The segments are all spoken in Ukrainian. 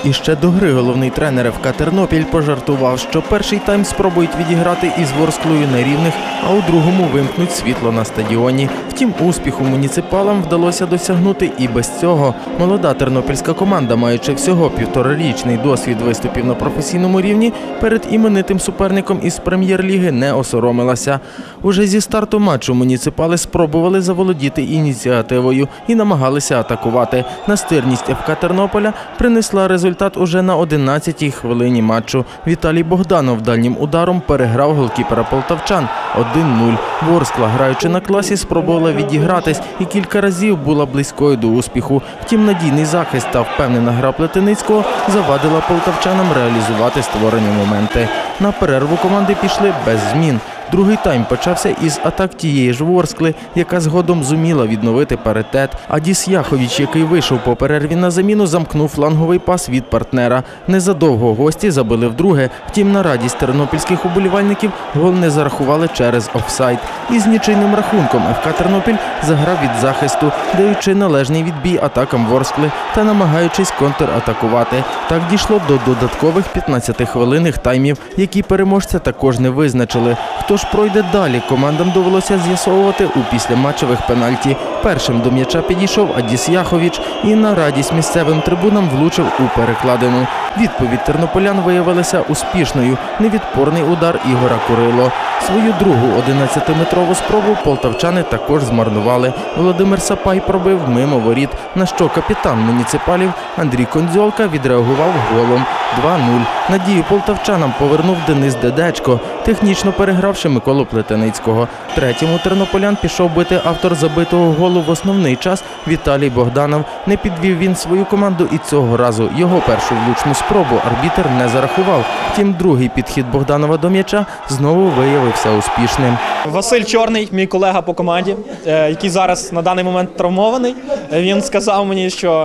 І ще до гри головний тренер ФК Тернопіль пожартував, що перший тайм спробують відіграти із Ворсклою на рівних, а у другому вимкнуть світло на стадіоні. Втім, успіху муніципалам вдалося досягнути і без цього. Молода тернопільська команда, маючи всього півторарічний досвід виступів на професійному рівні, перед іменитим суперником із прем'єр-ліги не осоромилася. Уже зі старту матчу муніципали спробували заволодіти ініціативою і намагалися атакувати. Настирність ФК Тернополя принесла результат уже на 11-й хвилині матчу. Віталій Богданов дальнім ударом переграв голкіпера полтавчан 1-0. Ворскла, граючи на класі, спробувала відігратись і кілька разів була близькою до успіху. Втім, надійний захист та впевнена гра Плетеницького завадила полтавчанам реалізувати створені моменти. На перерву команди пішли без змін. Другий тайм почався із атак тієї ж Ворскли, яка згодом зуміла відновити паритет. Адіс Яхович, який вийшов по перерві на заміну, замкнув фланговий пас від партнера. Незадовго гості забили вдруге. Втім, на радість тернопільських уболівальників гол не зарахували через офсайд. Із нічийним рахунком ФК Тернопіль заграв від захисту, даючи належний відбій атакам Ворскли та намагаючись контратакувати. Так дійшло до додаткових 15-хвилинних таймів, які переможця також не визначили. Хто ж пройде далі, командам довелося з'ясовувати у післяматчевих пенальті. Першим до м'яча підійшов Адіс Яхович і на радість місцевим трибунам влучив у перекладину. Відповідь тернополян виявилася успішною. Невідпорний удар Ігора Курило. Свою другу 11-метрову спробу полтавчани також змарнували. Володимир Сапай пробив мимо воріт, на що капітан муніципалів Андрій Кондзьолка відреагував голом 2-0. Надію полтавчанам повернув Денис Дедечко, технічно перегравши Миколу Плетеницького. Третьому тернополян пішов бити автор забитого голу в основний час Віталій Богданов. Не підвів він свою команду і цього разу. Його першу влучну спробу арбітр не зарахував. Втім, другий підхід Богданова до м'яча знову виявився успішним. Василь Чорний, мій колега по команді, який зараз на даний момент травмований, він сказав мені, що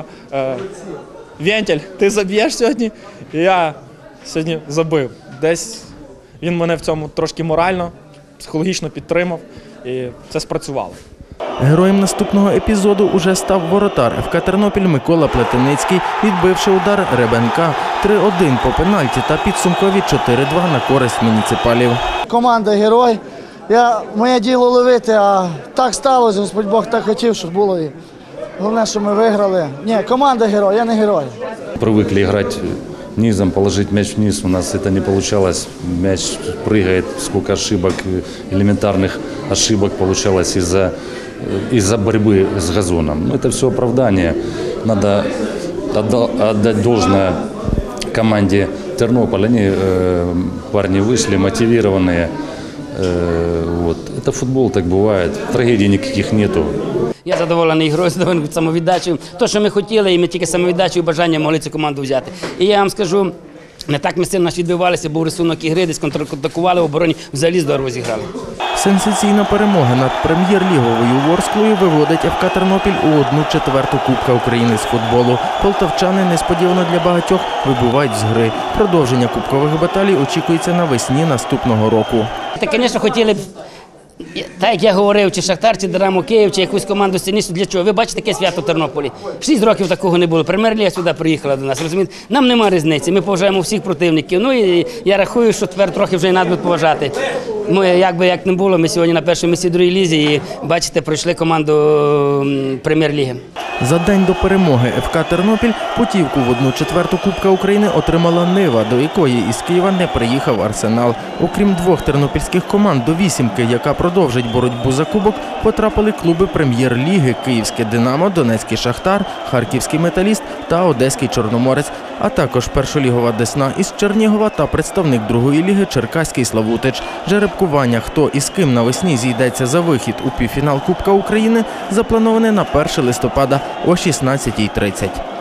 «Вєнтєль, ти заб'єш сьогодні?» І я сьогодні забив. Десь він мене в цьому трошки морально, психологічно підтримав, і це спрацювало. Героєм наступного епізоду уже став воротар ФК Тернопіль Микола Плетеницький, відбивши удар Ребенка 3-1 по пенальті та підсумкові 4-2 на користь муніципалів. Команда герой. Моє діло ловити, а так сталося, Господь Бог так хотів, щоб було. І головне, що ми виграли. Ні, команда герой, я не герой. Привыкли играть низом, положить мяч вниз, у нас это не получалось. Мяч прыгает, сколько ошибок, элементарных ошибок получалось из-за борьбы с газоном. Это все оправдание. Надо отдать должное команде Тернополя. Они, парни, вышли мотивированные. Вот. Это футбол, так бывает. Трагедий никаких нету. Я задоволений грою, задоволений самовіддачею. То, що ми хотіли, і ми тільки самовіддачею і бажанням могли цю команду взяти. І я вам скажу, не так ми сильно відбивалися, був рисунок ігри, десь контратакували, в обороні взагалі здорово зіграли. Сенсаційна перемога над прем'єр-ліговою Ворсклою виводить ФК Тернопіль у 1/4 Кубка України з футболу. Полтавчани несподівано для багатьох вибувають з гри. Продовження кубкових баталій очікується навесні наступного року. Звісно, хотіли б, так як я говорив, чи Шахтар, чи Динамо Київ, чи якусь команду сильнішу. Для чого? Ви бачите, таке свято в Тернополі. 6 років такого не було. Прем'єр-ліга сюди приїхала до нас. Розумієте? Нам немає різниці. Ми поважаємо всіх противників. Ну і я рахую, що тепер трохи вже і треба поважати. Ми, як не було, ми сьогодні на першому місці другій лізі і, бачите, пройшли команду прем'єр-ліги. За день до перемоги ФК Тернопіль путівку в 1/4 Кубка України отримала Нива, до якої із Києва не приїхав Арсенал. Окрім двох тернопільських команд до вісімки, яка продовжить боротьбу за кубок, потрапили клуби прем'єр-ліги Київське Динамо, Донецький Шахтар, Харківський Металіст та Одеський Чорноморець, а також першолігова Десна із Чернігова та представник другої ліги Черкаський Славутич. Жеребкування, хто і з ким навесні зійдеться за вихід у півфінал Кубка України, заплановане на 1 листопада о 16:30.